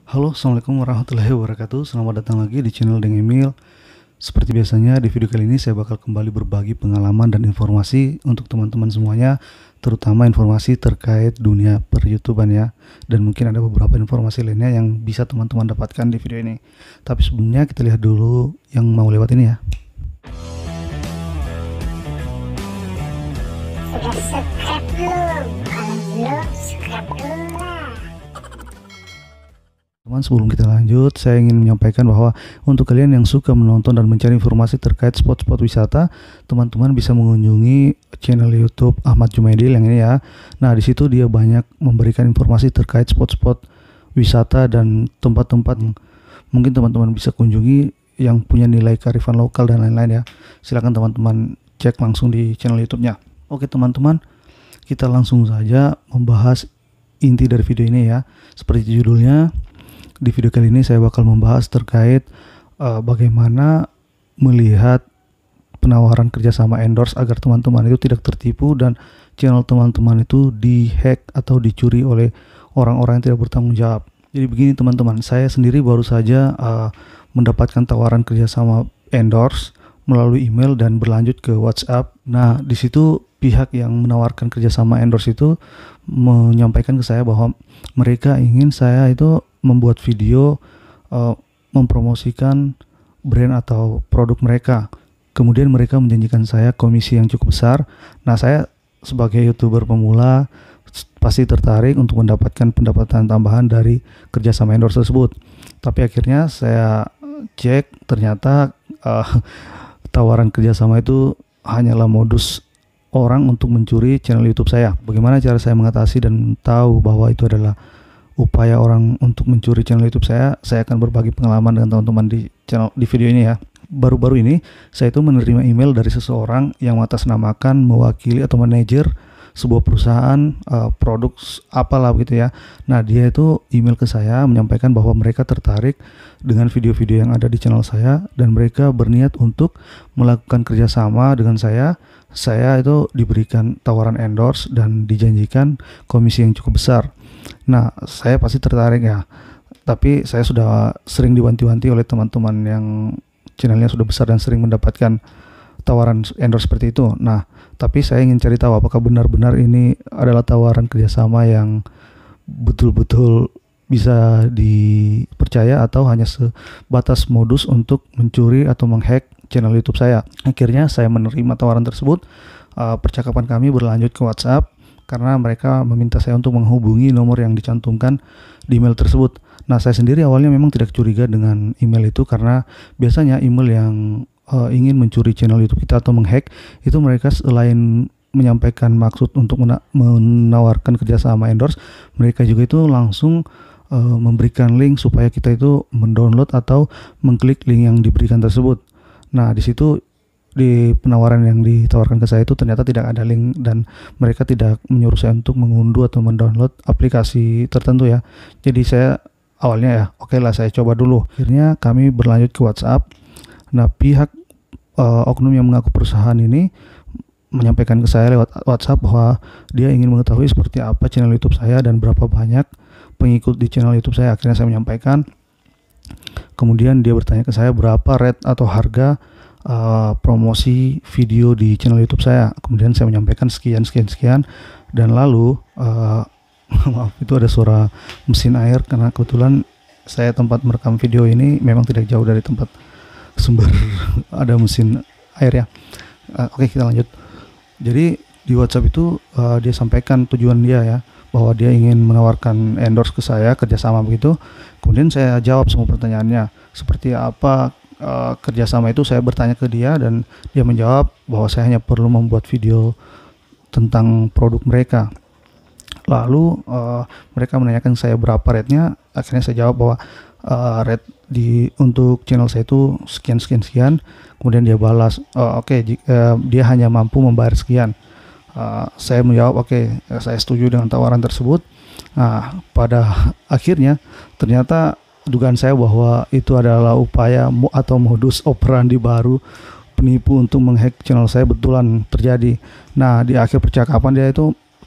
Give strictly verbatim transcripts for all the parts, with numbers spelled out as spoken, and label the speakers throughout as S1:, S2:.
S1: Halo, assalamualaikum warahmatullahi wabarakatuh. Selamat datang lagi di channel Deng Emil. Seperti biasanya, di video kali ini saya bakal kembali berbagi pengalaman dan informasi untuk teman-teman semuanya, terutama informasi terkait dunia per-YouTuban ya. Dan mungkin ada beberapa informasi lainnya yang bisa teman-teman dapatkan di video ini. Tapi sebelumnya kita lihat dulu yang mau lewat ini ya.
S2: Sudah subscribe belum? Kalau belum, subscribe dulu lah.
S1: Teman, sebelum kita lanjut, saya ingin menyampaikan bahwa untuk kalian yang suka menonton dan mencari informasi terkait spot-spot wisata, teman-teman bisa mengunjungi channel YouTube Ahmad Jumaidil yang ini ya. Nah, di situ dia banyak memberikan informasi terkait spot-spot wisata dan tempat-tempat mungkin teman-teman bisa kunjungi yang punya nilai kearifan lokal dan lain-lain ya. Silakan teman-teman cek langsung di channel YouTube-nya. Oke teman-teman, kita langsung saja membahas inti dari video ini ya. Seperti judulnya, di video kali ini saya bakal membahas terkait uh, bagaimana melihat penawaran kerjasama endorse agar teman-teman itu tidak tertipu dan channel teman-teman itu dihack atau dicuri oleh orang-orang yang tidak bertanggung jawab. Jadi begini teman-teman, saya sendiri baru saja uh, mendapatkan tawaran kerjasama endorse melalui email dan berlanjut ke WhatsApp. Nah, di situ pihak yang menawarkan kerjasama endorse itu menyampaikan ke saya bahwa mereka ingin saya itu membuat video uh, mempromosikan brand atau produk mereka. Kemudian mereka menjanjikan saya komisi yang cukup besar. Nah, saya sebagai YouTuber pemula pasti tertarik untuk mendapatkan pendapatan tambahan dari kerjasama endorse tersebut. Tapi akhirnya saya cek, ternyata uh, tawaran kerjasama itu hanyalah modus orang untuk mencuri channel YouTube saya. Bagaimana cara saya mengatasi dan tahu bahwa itu adalah upaya orang untuk mencuri channel YouTube saya? Saya akan berbagi pengalaman dengan teman-teman di channel di video ini ya. Baru-baru ini saya itu menerima email dari seseorang yang mengatasnamakan mewakili atau manajer sebuah perusahaan uh, produk apalah gitu ya. Nah, dia itu email ke saya menyampaikan bahwa mereka tertarik dengan video-video yang ada di channel saya dan mereka berniat untuk melakukan kerjasama dengan saya. Saya itu diberikan tawaran endorse dan dijanjikan komisi yang cukup besar. Nah, saya pasti tertarik ya. Tapi saya sudah sering diwanti-wanti oleh teman-teman yang channelnya sudah besar dan sering mendapatkan tawaran endorse seperti itu. Nah, tapi saya ingin cari tahu apakah benar-benar ini adalah tawaran kerjasama yang betul-betul bisa dipercaya atau hanya sebatas modus untuk mencuri atau menghack channel YouTube saya. Akhirnya saya menerima tawaran tersebut. Uh, percakapan kami berlanjut ke WhatsApp karena mereka meminta saya untuk menghubungi nomor yang dicantumkan di email tersebut. Nah, saya sendiri awalnya memang tidak curiga dengan email itu karena biasanya email yang uh, ingin mencuri channel YouTube kita atau menghack itu mereka selain menyampaikan maksud untuk mena- menawarkan kerjasama endorse, mereka juga itu langsung uh, memberikan link supaya kita itu mendownload atau mengklik link yang diberikan tersebut. Nah, di situ di penawaran yang ditawarkan ke saya itu ternyata tidak ada link dan mereka tidak menyuruh saya untuk mengunduh atau mendownload aplikasi tertentu ya. Jadi saya awalnya ya oke okay lah saya coba dulu. Akhirnya kami berlanjut ke WhatsApp. Nah, pihak uh, oknum yang mengaku perusahaan ini menyampaikan ke saya lewat WhatsApp bahwa dia ingin mengetahui seperti apa channel YouTube saya dan berapa banyak pengikut di channel YouTube saya. Akhirnya saya menyampaikan. Kemudian dia bertanya ke saya berapa rate atau harga uh, promosi video di channel YouTube saya. Kemudian saya menyampaikan sekian sekian sekian dan lalu uh, maaf itu ada suara mesin air karena kebetulan saya tempat merekam video ini memang tidak jauh dari tempat sumber ada mesin air ya. Uh, Oke okay, kita lanjut. Jadi di WhatsApp itu uh, dia sampaikan tujuan dia ya, bahwa dia ingin menawarkan endorse ke saya kerjasama begitu. Kemudian saya jawab semua pertanyaannya seperti apa uh, kerjasama itu. Saya bertanya ke dia dan dia menjawab bahwa saya hanya perlu membuat video tentang produk mereka. Lalu uh, mereka menanyakan saya berapa rate-nya. Akhirnya saya jawab bahwa uh, rate di untuk channel saya itu sekian sekian sekian. Kemudian dia balas uh, oke okay, uh, dia hanya mampu membayar sekian. Uh, saya menjawab oke okay, saya setuju dengan tawaran tersebut. Nah, pada akhirnya ternyata dugaan saya bahwa itu adalah upaya atau modus operandi baru penipu untuk menghack channel saya betulan terjadi. Nah, di akhir percakapan dia itu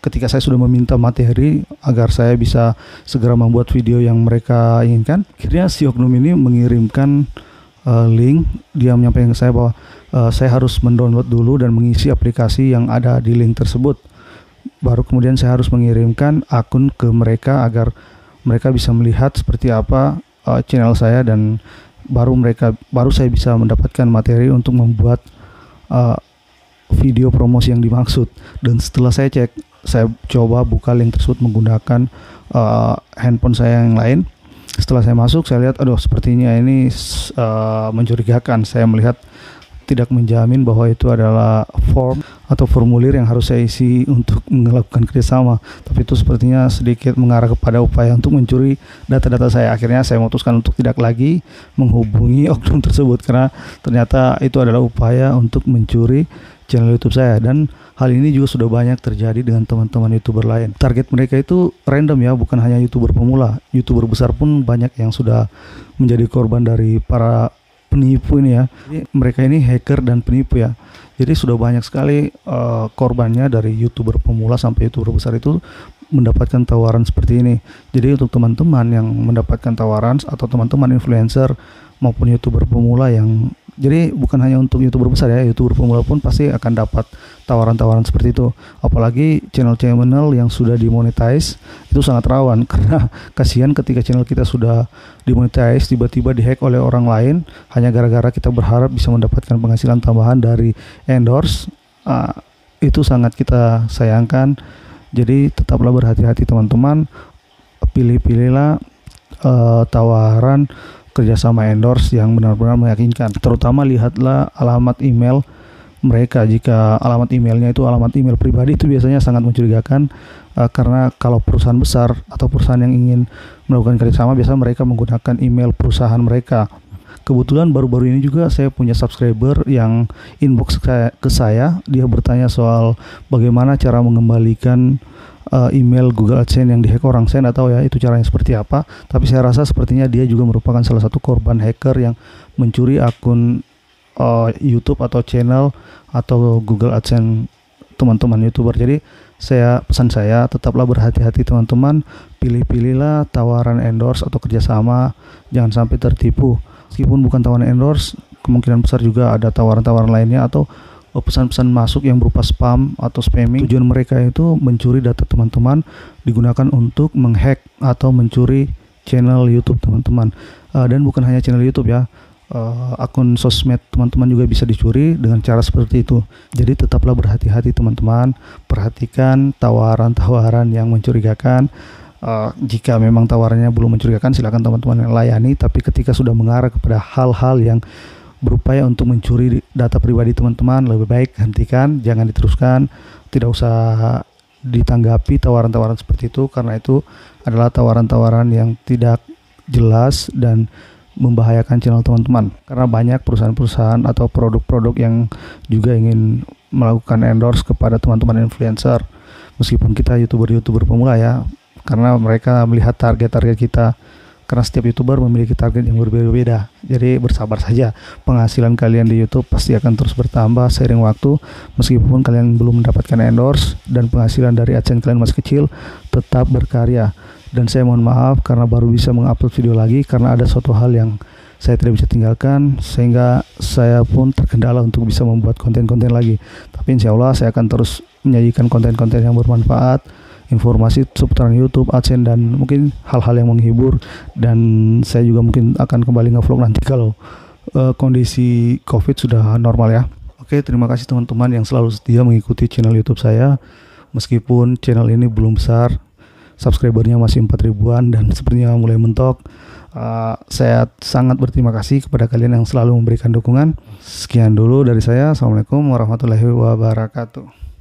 S1: ketika saya sudah meminta materi agar saya bisa segera membuat video yang mereka inginkan, akhirnya si oknum ini mengirimkan uh, link. Dia menyampaikan ke saya bahwa uh, saya harus mendownload dulu dan mengisi aplikasi yang ada di link tersebut. Baru kemudian saya harus mengirimkan akun ke mereka agar mereka bisa melihat seperti apa uh, channel saya, dan baru mereka baru saya bisa mendapatkan materi untuk membuat uh, video promosi yang dimaksud. Dan setelah saya cek, saya coba buka link tersebut menggunakan uh, handphone saya yang lain. Setelah saya masuk, saya lihat, aduh, sepertinya ini uh, mencurigakan. Saya melihat tidak menjamin bahwa itu adalah form atau formulir yang harus saya isi untuk melakukan kerjasama. Tapi itu sepertinya sedikit mengarah kepada upaya untuk mencuri data-data saya. Akhirnya saya memutuskan untuk tidak lagi menghubungi oknum tersebut, karena ternyata itu adalah upaya untuk mencuri channel YouTube saya. Dan hal ini juga sudah banyak terjadi dengan teman-teman YouTuber lain. Target mereka itu random ya, bukan hanya YouTuber pemula. YouTuber besar pun banyak yang sudah menjadi korban dari para penipu ini ya. Jadi mereka ini hacker dan penipu ya. Jadi sudah banyak sekali uh, korbannya, dari YouTuber pemula sampai YouTuber besar itu mendapatkan tawaran seperti ini. Jadi untuk teman-teman yang mendapatkan tawaran, atau teman-teman influencer maupun YouTuber pemula yang, jadi bukan hanya untuk YouTuber besar ya, YouTuber pemula pun pasti akan dapat tawaran-tawaran seperti itu. Apalagi channel-channel yang sudah dimonetize itu sangat rawan, karena kasihan ketika channel kita sudah dimonetize tiba-tiba dihack oleh orang lain hanya gara-gara kita berharap bisa mendapatkan penghasilan tambahan dari endorse. Uh, itu sangat kita sayangkan. Jadi tetaplah berhati-hati teman-teman, pilih-pilihlah uh, tawaran kerjasama endorse yang benar-benar meyakinkan. Terutama lihatlah alamat email mereka. Jika alamat emailnya itu alamat email pribadi, itu biasanya sangat mencurigakan, uh, karena kalau perusahaan besar atau perusahaan yang ingin melakukan kerjasama, biasanya mereka menggunakan email perusahaan mereka. Kebetulan baru-baru ini juga saya punya subscriber yang inbox ke saya. Dia bertanya soal bagaimana cara mengembalikan Uh, email Google AdSense yang dihack orang. Saya nggak tahu ya itu caranya seperti apa, tapi saya rasa sepertinya dia juga merupakan salah satu korban hacker yang mencuri akun uh, YouTube atau channel atau Google AdSense teman-teman YouTuber. Jadi saya pesan saya, tetaplah berhati-hati teman-teman, pilih-pilihlah tawaran endorse atau kerjasama, jangan sampai tertipu. Meskipun bukan tawaran endorse, kemungkinan besar juga ada tawaran-tawaran lainnya atau pesan-pesan masuk yang berupa spam atau spamming. Tujuan mereka itu mencuri data teman-teman, digunakan untuk menghack atau mencuri channel YouTube teman-teman. Uh, dan bukan hanya channel YouTube ya, uh, akun sosmed teman-teman juga bisa dicuri dengan cara seperti itu. Jadi tetaplah berhati-hati teman-teman, perhatikan tawaran-tawaran yang mencurigakan. Uh, jika memang tawarannya belum mencurigakan, silakan teman-teman layani. Tapi ketika sudah mengarah kepada hal-hal yang berupaya untuk mencuri data pribadi teman-teman, lebih baik hentikan, jangan diteruskan. Tidak usah ditanggapi tawaran-tawaran seperti itu, karena itu adalah tawaran-tawaran yang tidak jelas dan membahayakan channel teman-teman. Karena banyak perusahaan-perusahaan atau produk-produk yang juga ingin melakukan endorse kepada teman-teman influencer, meskipun kita YouTuber-YouTuber pemula ya, karena mereka melihat target-target kita. Karena setiap YouTuber memiliki target yang berbeda-beda. Jadi bersabar saja, penghasilan kalian di YouTube pasti akan terus bertambah seiring waktu. Meskipun kalian belum mendapatkan endorse dan penghasilan dari AdSense kalian masih kecil, tetap berkarya. Dan saya mohon maaf karena baru bisa mengupload video lagi, karena ada suatu hal yang saya tidak bisa tinggalkan, sehingga saya pun terkendala untuk bisa membuat konten-konten lagi. Tapi insya Allah saya akan terus menyajikan konten-konten yang bermanfaat, informasi seputaran YouTube, AdSense, dan mungkin hal-hal yang menghibur. Dan saya juga mungkin akan kembali nge-vlog nanti kalau uh, kondisi COVID sudah normal ya. Oke, terima kasih teman-teman yang selalu setia mengikuti channel YouTube saya. Meskipun channel ini belum besar, subscribernya masih empat ribuan dan sepertinya mulai mentok. Uh, saya sangat berterima kasih kepada kalian yang selalu memberikan dukungan. Sekian dulu dari saya. Assalamualaikum warahmatullahi wabarakatuh.